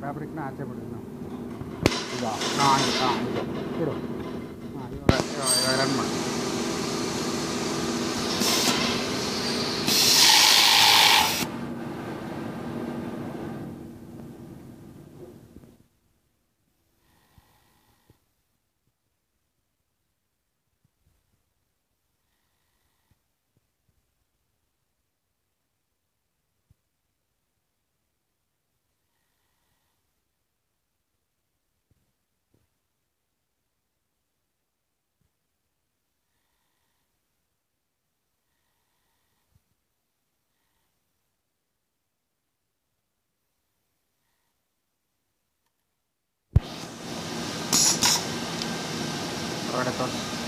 ಫ್ಯಾಬ್ರಿಕ್ನ ಆಚೆ ಬಿಡಿ ನಾವು ಈಗ ಹಾಂ ಇದು ಬಿಡು ಹಾಂ ಇವಾಗ ರನ್ ಮಾಡಿ. ಹೊರಗಡೆ ತೋರಿಸಿ.